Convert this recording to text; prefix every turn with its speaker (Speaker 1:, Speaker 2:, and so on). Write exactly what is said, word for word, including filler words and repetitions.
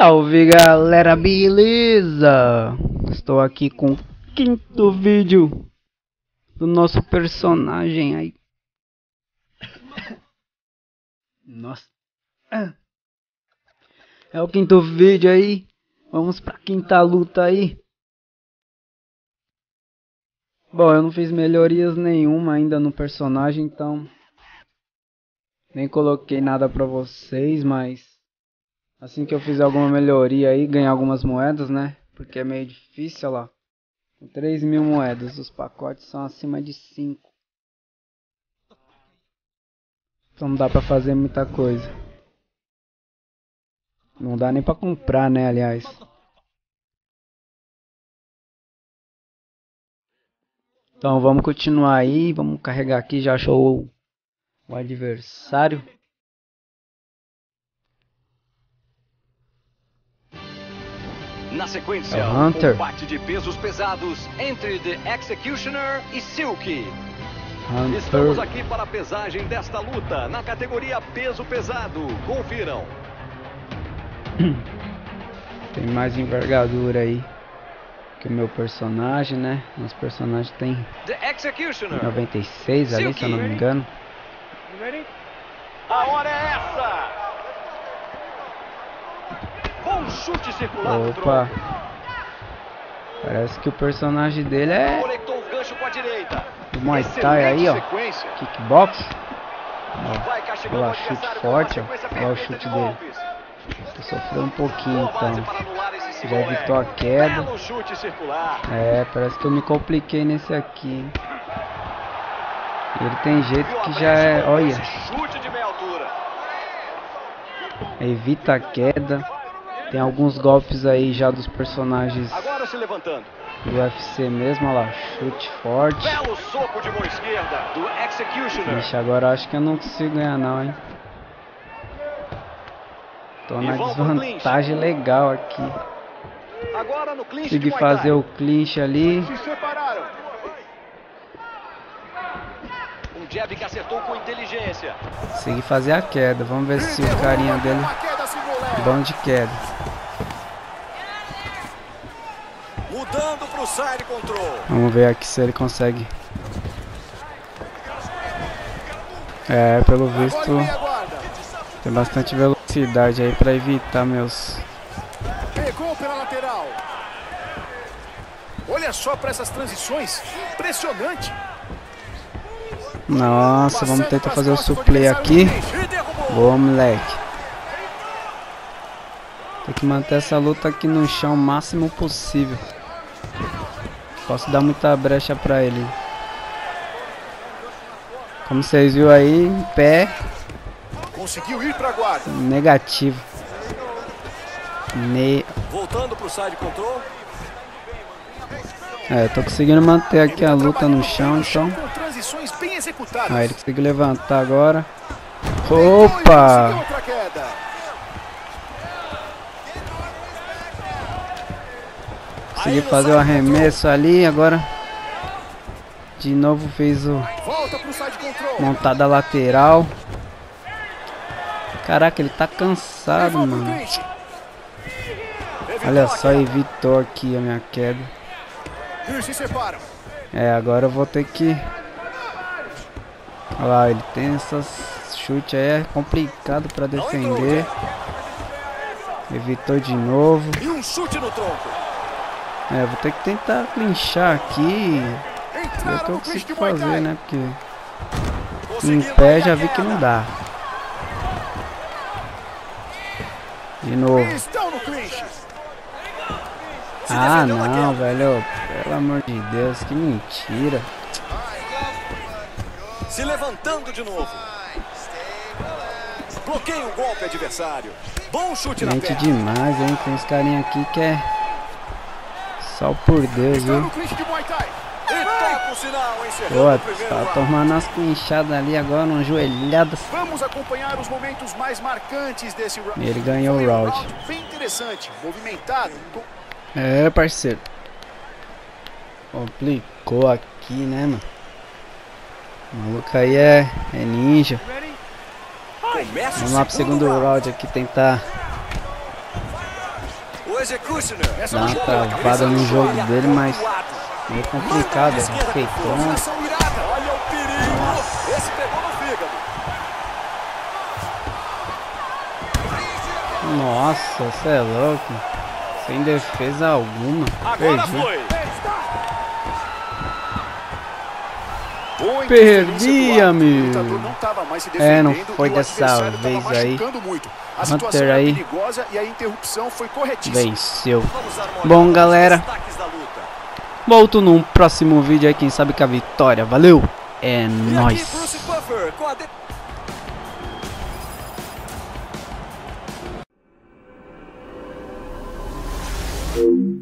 Speaker 1: Salve galera, beleza? Estou aqui com o quinto vídeo do nosso personagem aí. Nossa, é o quinto vídeo aí. Vamos pra quinta luta aí. Bom, eu não fiz melhorias nenhuma ainda no personagem, então nem coloquei nada pra vocês, mas assim que eu fizer alguma melhoria aí, ganhar algumas moedas, né? Porque é meio difícil, olha lá. Com três mil moedas, os pacotes são acima de cinco. Então não dá pra fazer muita coisa. Não dá nem pra comprar, né, aliás. Então vamos continuar aí, vamos carregar aqui, já achou o adversário.
Speaker 2: Na sequência,
Speaker 1: é o Hunter.
Speaker 2: Um combate de pesos pesados entre The Executioner e Silky.
Speaker 1: Hunter.
Speaker 2: Estamos aqui para a pesagem desta luta na categoria peso pesado. Confiram.
Speaker 1: Tem mais envergadura aí que o meu personagem, né? Nosso personagem tem noventa e seis ali, se eu não me engano.
Speaker 2: A hora é essa! Bom chute circular.
Speaker 1: Opa! Parece que o personagem dele é
Speaker 2: conectou o gancho com a direita.
Speaker 1: do Muay Thai aí, ó. Kickbox. Ó, lá, chute forte, ó. Olha o chute dele. Ele sofreu um pouquinho, então já evitou a queda. É, parece que eu me compliquei nesse aqui. Ele tem jeito que já é, olha, evita a queda. Tem alguns golpes aí já dos personagens do U F C mesmo, olha lá, chute forte. Ixi, agora acho que eu não consigo ganhar não, hein. Tô na desvantagem legal aqui. Consegui fazer o clinch ali.
Speaker 2: Um jab que acertou com inteligência.
Speaker 1: Consegui fazer a queda. Vamos ver se o carinha dele é bom de queda.
Speaker 2: Mudando pro side control.
Speaker 1: Vamos ver aqui se ele consegue. É, pelo visto tem bastante velocidade aí pra evitar meus.
Speaker 3: Pegou pela lateral. Olha só para essas transições, impressionante.
Speaker 1: Nossa, vamos tentar fazer o suplay aqui. Boa, moleque. Tem que manter essa luta aqui no chão o máximo possível. Posso dar muita brecha pra ele. Como vocês viram aí, em pé.
Speaker 3: Conseguiu ir pra guarda.
Speaker 1: Negativo. Ne...
Speaker 2: Voltando pro side control.
Speaker 1: É, tô conseguindo manter aqui a luta no chão, então. Ah, ele conseguiu levantar agora. Opa! Consegui fazer o arremesso ali, agora de novo fez o montada lateral. Caraca, ele tá cansado, mano. Olha só, evitou aqui a minha queda. É, agora eu vou ter que... Olha lá, ele tem essas chutes aí, é complicado pra defender. Evitou de novo.
Speaker 3: E um chute no tronco.
Speaker 1: É, vou ter que tentar clinchar aqui. É o que eu consigo fazer, né? Porque em pé já vi que não dá. De novo. Ah, não, velho. Pelo amor de Deus, que mentira.
Speaker 2: Se levantando de novo. Bloqueia o golpe adversário. Bom chute na perna.
Speaker 1: Demais, hein? Tem uns carinha aqui que é só por Deus, viu? Pô, tá tomando as clinchadas ali agora, umas joelhadas.
Speaker 3: Vamos acompanhar os momentos mais marcantes desse round.
Speaker 1: Ele ganhou o round.
Speaker 3: Bem interessante, movimentado.
Speaker 1: É, parceiro. Complicou aqui, né, mano? O maluco aí é, é ninja. Vamos lá pro segundo round aqui tentar
Speaker 3: Essa
Speaker 1: Dá uma
Speaker 3: não jogou,
Speaker 1: travada no jogo dele, mas meio complicado.
Speaker 3: Esquerda,
Speaker 1: Respeitou.
Speaker 3: movimentação irada.
Speaker 2: Olha o perigo. Esse pegou no fígado.
Speaker 1: Nossa, você é louco. Sem defesa alguma.
Speaker 2: Agora
Speaker 1: Perdi.
Speaker 2: foi.
Speaker 3: Boa
Speaker 1: Perdi,
Speaker 3: interferência do árbitro.
Speaker 1: amigo.
Speaker 3: O lutador não tava mais se
Speaker 1: É, não
Speaker 3: defendendo
Speaker 1: foi
Speaker 3: e o
Speaker 1: dessa
Speaker 3: adversário tava
Speaker 1: vez aí.
Speaker 3: machucando muito. A
Speaker 1: Hunter
Speaker 3: situação era
Speaker 1: aí.
Speaker 3: perigosa e a interrupção foi corretíssima.
Speaker 1: Venceu.
Speaker 2: Vamos dar uma olhada
Speaker 1: Bom,
Speaker 2: nos
Speaker 1: galera.
Speaker 2: destaques da luta.
Speaker 1: Volto num próximo vídeo aí, quem sabe com a vitória. Valeu. É
Speaker 2: E
Speaker 1: nóis.
Speaker 2: aqui Bruce Buffer com a de...